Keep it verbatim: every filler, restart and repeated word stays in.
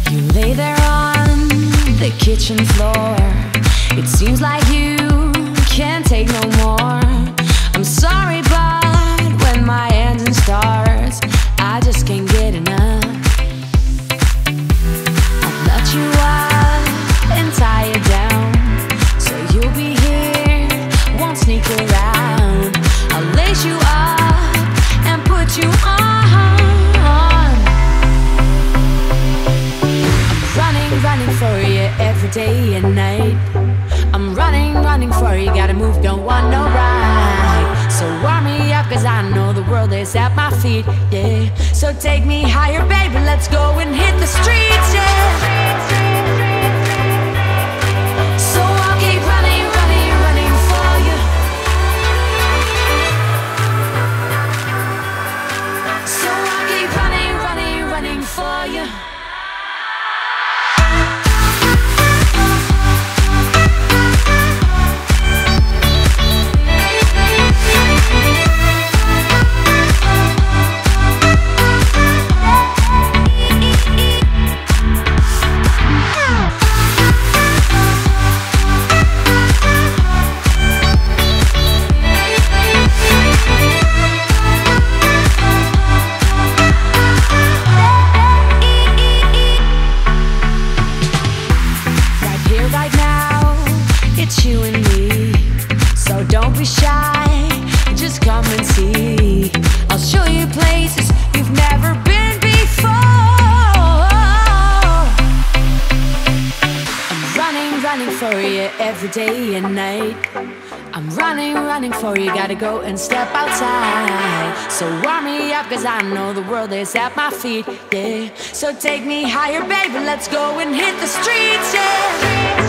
You lay there on the kitchen floor. It seems like you can't take no more. I'm sorry, but when my engine starts, I just can't get enough. I'll let you up and tie you down, so you'll be here, won't sneak around. I'll lace you up and put you on. Running for you every day and night. I'm running, running for you, gotta move, don't want no ride. So warm me up, cause I know the world is at my feet, yeah. So take me higher, baby, let's go and hit the streets, yeah. So I'll keep running, running, running for you. So I'll keep running, running, running for you. You and me, so don't be shy, just come and see. I'll show you places you've never been before. I'm running, running for you every day and night. I'm running, running for you, gotta go and step outside. So warm me up, cause I know the world is at my feet, yeah. So take me higher, baby, let's go and hit the streets, yeah.